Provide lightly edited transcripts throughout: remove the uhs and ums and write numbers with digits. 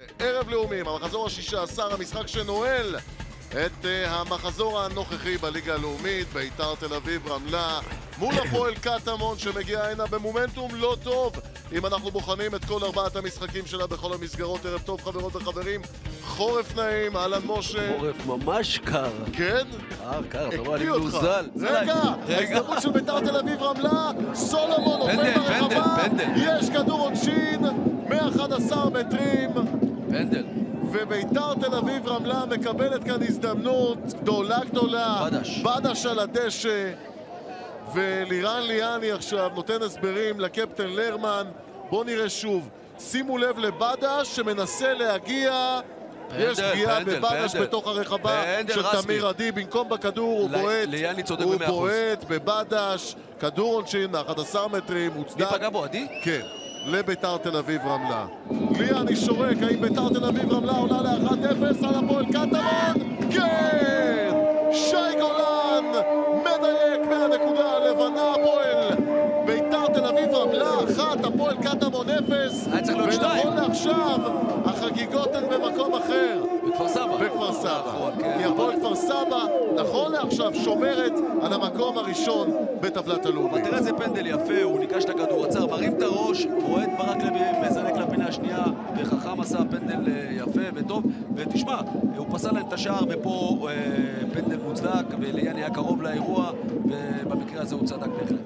ערב לאומים, המחזור ה-16, המשחק שנועל את המחזור הנוכחי בליגה הלאומית, בית"ר תל אביב רמלה מול הפועל קטמון שמגיע הנה במומנטום לא טוב. אם אנחנו בוחנים את כל ארבעת המשחקים שלה בכל המסגרות. ערב טוב חברות וחברים, חורף נעים, אהלן משה. חורף ממש קר. כן? קר, אתה רואה, אני מנוזל. רגע, ההזדמנות של בית"ר תל אביב רמלה, סולומון נופל ברחבה, יש כדור עונשין מ-11 מטרים. פנדל. ובית"ר תל אביב רמלה מקבלת כאן הזדמנות גדולה. בדש על הדשא, ולירן ליאני עכשיו נותן הסברים לקפטן לרמן. בוא נראה שוב, שימו לב לבדש שמנסה להגיע. יש פגיעה בבדש בתוך הרחבה של תמיר עדי, במקום בכדור הוא בועט בבדש. כדור עונשין מ-11 מטרים, מוצדק. מי פגע בו, עדי? כן, לבית"ר תל אביב רמלה. ליאני שורק, האם בית"ר תל אביב רמלה עולה ל-1-0 על הפועל קטמון? כן! שי גולן מדייק מהנקודה הלבנה. הפועל בית"ר תל אביב רמלה 1, הפועל קטמון 0. ונכון לעכשיו החגיגות הן במקום אחר, בכפר סבא. בכפר סבא, כי הפועל כפר סבא נכון לעכשיו שומרת על המקום הראשון בטבלת הלאומית. תראה איזה פנדל יפה, הוא ניקש את הכדור, עצר, מרים את הראש, רואה את ברק לוי מזנק לפינה השנייה, וחכם עשה פנדל יפה וטוב. ותשמע, הוא פסל להם את השער, ופה פנדל מוצדק, וליאני היה קרוב לאירוע, ובמקרה הזה הוא צדק בהחלט.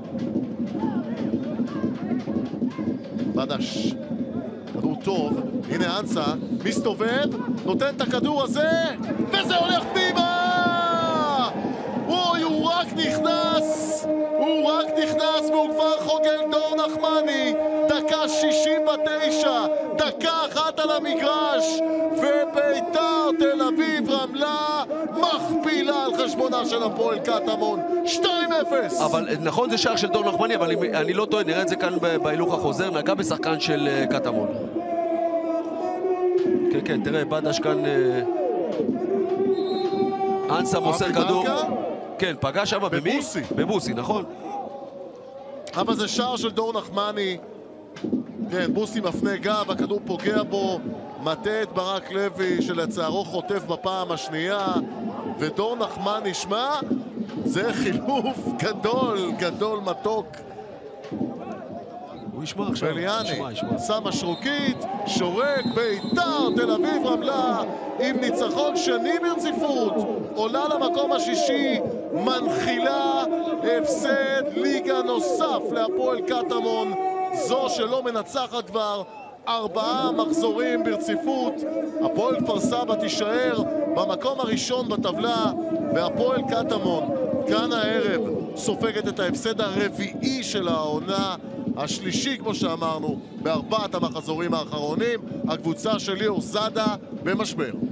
בדש, כדור טוב, הנה אנסה, מסתובב, נותן את הכדור הזה, וזה הולך פנימה! אוי, הוא רק נכנס, והוא כבר חוגג. דור נחמני, דקה 69, דקה אחת על המגרש, ובית"ר תל אביב רמלה מכפילה על חשבונה של הפועל קטמון 2-0. אבל נכון, זה שער של דור נחמני, אבל אני לא טועה, נראה את זה כאן בהילוך החוזר, נגע בשחקן של קטמון. כן, תראה, בדש כאן אנסה מוסר כדור. כן, פגע שם בבוסי. בבוסי, נכון. אבל זה שער של דור נחמני. כן, בוסי מפנה גב, הכדור פוגע בו, מטה את ברק לוי שלצערו חוטף בפעם השנייה, ודור נחמני, שמע, זה חילוף גדול מתוק. הוא ישמע עכשיו. וליאני שם משרוקית, שורק, בית"ר תל אביב רמלה עם ניצחון שני ברציפות, עולה למקום השישי, מנחילה הפסד ליגה נוסף להפועל קטמון, זו שלא מנצחת כבר 4 מחזורים ברציפות. הפועל כפר סבא תישאר במקום הראשון בטבלה, והפועל קטמון כאן הערב סופגת את ההפסד הרביעי של העונה, השלישי כמו שאמרנו ב4 המחזורים האחרונים. הקבוצה של ליאור זאדה במשבר.